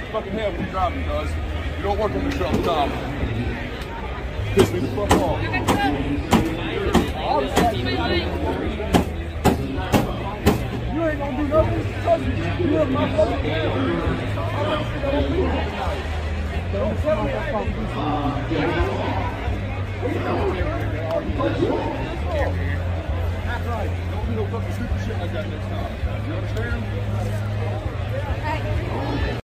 fucking head when you driving, cuz. You don't work on the truck, stop. Piss me the fuck off. You ain't gonna do nothing, trust me. You in my fucking head. Don't tell me I can't do something. That's right. Don't do no fucking stupid shit like that next time. You understand?